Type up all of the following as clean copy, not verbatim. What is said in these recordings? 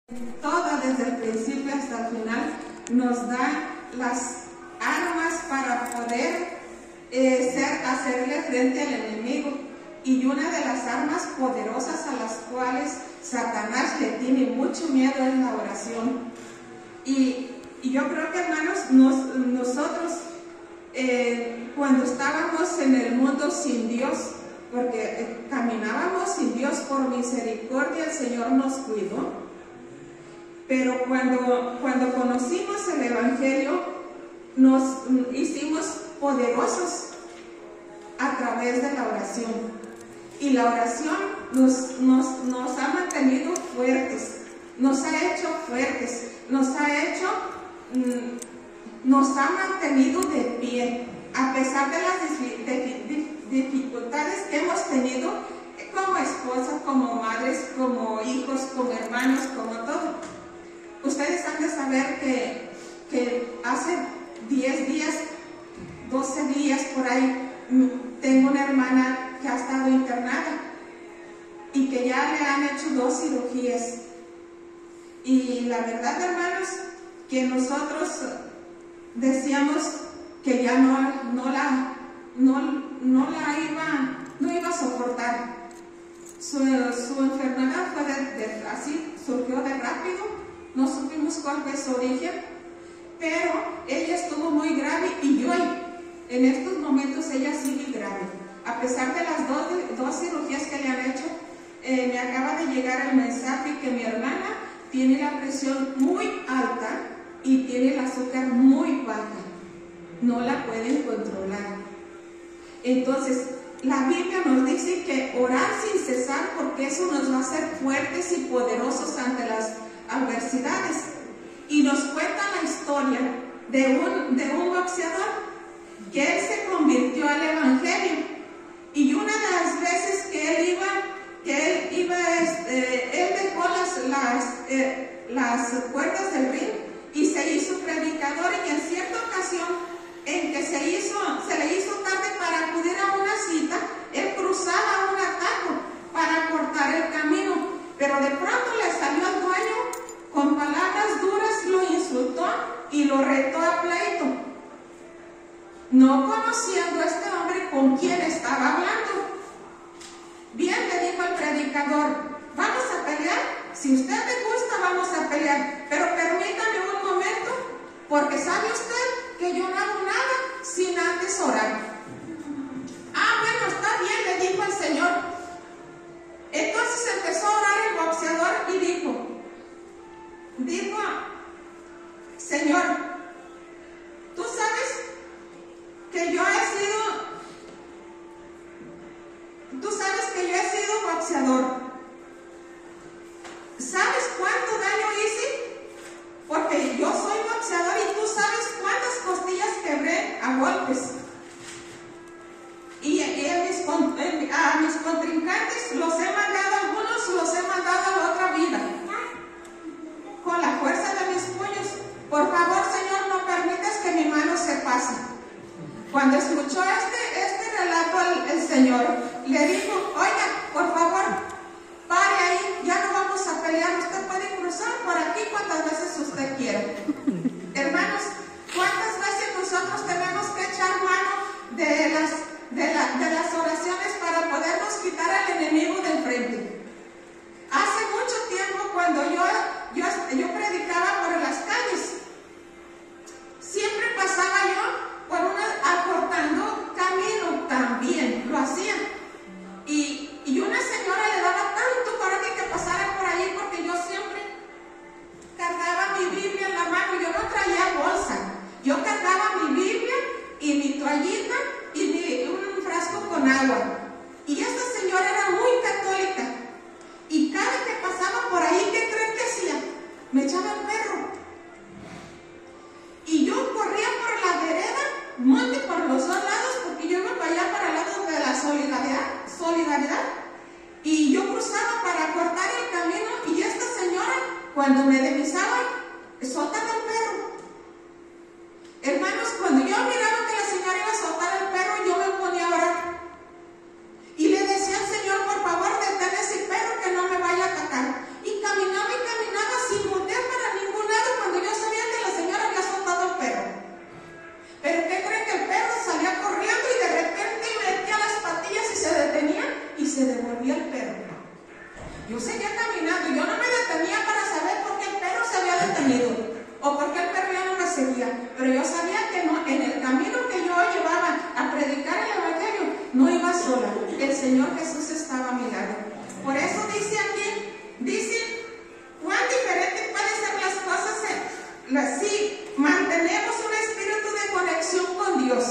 Todo desde el principio hasta el final nos da las armas para poder hacerle frente al enemigo. Y una de las armas poderosas a las cuales Satanás le tiene mucho miedo es la oración. Y yo creo que, hermanos, nosotros cuando estábamos en el mundo sin Dios, porque caminábamos sin Dios, por misericordia el Señor nos cuidó. Pero cuando conocimos el Evangelio, nos hicimos poderosos a través de la oración. Y la oración nos ha mantenido fuertes, nos ha hecho fuertes, nos ha mantenido de pie, a pesar de las dificultades que hemos tenido como esposas, como madres, como hijos, como hermanos, como todo. Ustedes han de saber que hace 10 días, 12 días por ahí, tengo una hermana que ha estado internada y que ya le han hecho 2 cirugías. Y la verdad, hermanos, que nosotros decíamos que ya no iba a soportar. Su enfermedad fue así, surgió de rápido, no supimos cuál fue su origen, pero ella estuvo muy grave y hoy, en estos momentos, ella sigue grave. A pesar de las dos cirugías que le han hecho, me acaba de llegar el mensaje que mi hermana tiene la presión muy alta y tiene el azúcar muy baja. No la pueden controlar. Entonces, la Biblia nos dice que orar sin cesar, porque eso nos va a hacer fuertes y poderosos ante las adversidades. Y nos cuenta la historia de un boxeador que él se convirtió al Evangelio. Y una de las veces que él dejó las puertas del ring y se hizo predicador, y en cierta ocasión en que se le hizo tarde para acudir a una cita, él cruzaba un atajo para cortar el camino, pero de pronto le salió al dueño con palabras duras, lo insultó y lo retó a pleito, no conociendo a este hombre con quién estaba hablando. Bien, le dijo al predicador: vamos a pelear, si usted le gusta vamos a pelear, pero permítame un momento, porque sabe usted que yo no hago nada sin antes orar. Ah, bueno, está bien, le dijo el Señor. Entonces empezó a orar el boxeador y dijo: Señor, tú sabes que yo he sido boxeador. ¿Sabes cuánto daño hice? Porque yo soy boxeador y tú sabes cuántas costillas quebré a golpes. Y a mis contrincantes los he mandado, algunos los he mandado a la otra vida, con la fuerza de mis puños. Por favor, Señor, no permitas que mi mano se pase. Cuando escuchó este relato, el Señor le dijo: oiga, por favor, pare ahí, ya no vamos a pelear, usted puede cruzar por aquí cuantas veces usted quiera. Hermanos, ¿cuántas veces nosotros tenemos que echar mano de las oraciones para podernos quitar al enemigo del frente? Hace mucho tiempo, cuando yo predicaba por las calles, siempre pasaba yo acortando camino, también lo hacía. Y una señora le daba tanto coraje que pasara por ahí, porque yo siempre cargaba mi Biblia en la mano. Yo no traía bolsa, yo cargaba mi Biblia y mi toallita y un frasco con agua. Y esta señora era muy católica, y cada que pasaba por ahí, ¿qué creen que hacía? Me echaba el perro. Y yo corría por la vereda, monte por los 2 lados, porque yo iba para allá, para el lado de la solidaridad, y yo cruzaba para cortar el camino, y esta señora, cuando me divisaba, soltaba el perro. Hermanos, cuando yo miraba que la señora iba a soltar el perro, yo me ponía a orar y le decía al Señor: por favor, detén ese perro, que no me vaya a atacar. Y caminaba sin ido, o por qué el perro ya no me seguía. Pero yo sabía que no, en el camino que yo llevaba a predicar el Evangelio, no iba sola. El Señor Jesús estaba a mi lado. Por eso dice aquí, dice, cuán diferente pueden ser las cosas si mantenemos un espíritu de conexión con Dios.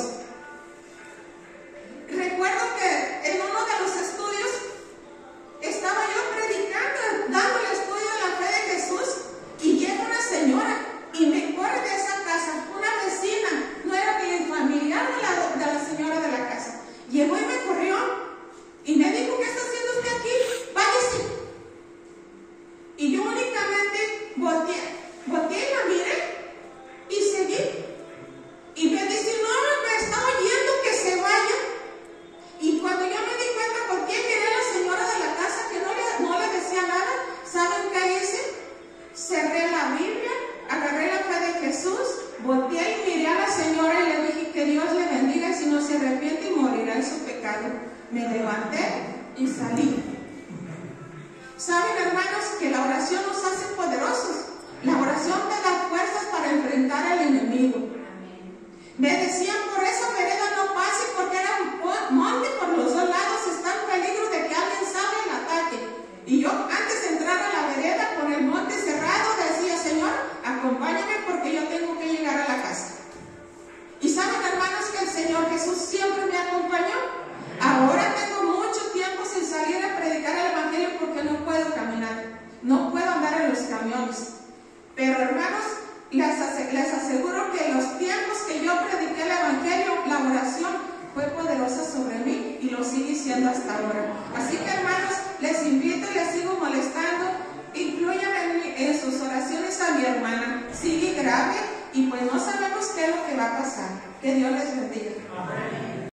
Recuerdo que en uno de los estudios estaba yo predicando, dando el estudio de la fe de Jesús, y llega una señora y me corre de esa casa, una vecina, no era ni familiar de la señora de la casa. Llegó y me corrió y me dijo, ¿qué está haciendo usted aquí? Váyase. Y yo únicamente volteé y la miré y seguí. Y me dice, no, me está oyendo que se vaya. Y cuando yo me di cuenta por qué quería la señora de la casa que no le decía nada, ¿saben qué hice? Cerré la Biblia, agarré la fe de Jesús, volteé y miré a la señora y le dije que Dios le bendiga y si no se arrepiente y morirá en su pecado. Me levanté y salí. ¿Saben, hermanos, que la oración nos hace poderosos? La oración te da fuerzas para enfrentar al enemigo. Me decían, por esa vereda no pase porque era un monte por los dos lados, está en peligro de que alguien salga y la ataque. Y yo, antes de entrar a la vereda con el monte cerrado, decía, Señor, acompáñame porque yo tengo que llegar a la casa. Y saben, hermanos, que el Señor Jesús siempre me acompañó. Ahora tengo mucho tiempo sin salir a predicar el Evangelio porque no puedo caminar, no puedo andar en los camiones. Pero, hermanos, les aseguro que en los tiempos que yo prediqué el Evangelio, la oración fue poderosa sobre mí y lo sigue siendo hasta ahora. Así que, hermanos, les invito y les sigo molestando. Incluyan en sus oraciones a mi hermana. Sigue grave y pues no sabemos qué es lo que va a pasar. Que Dios les bendiga. Amén.